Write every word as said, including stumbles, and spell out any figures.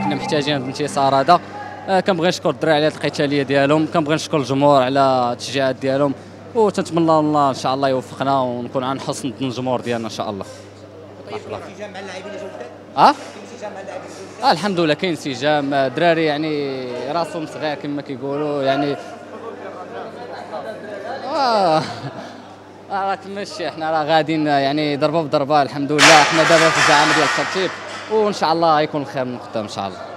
حنا محتاجين هذا الانتصار هذا. آه كنبغي نشكر الدراري على القتاليه ديالهم، كنبغي نشكر الجمهور على التشجيعات ديالهم، وتنتمنى الله ان شاء الله يوفقنا ونكون عن حسن الجمهور ديالنا ان شاء الله. طيب كاين انسجام مع اللاعبين اللي جاوا جداد؟ اه كاين انسجام مع اللاعبين اللي جاوا جداد؟ آه الحمد لله كاين انسجام، الدراري يعني راسهم صغير كما كيقولوا يعني. اه راك ماشي حنا راه غاديين يعني ضربه بضربه الحمد لله. حنا دابا في العام ديال الترتيب وان شاء الله غيكون خير من قدام ان شاء الله.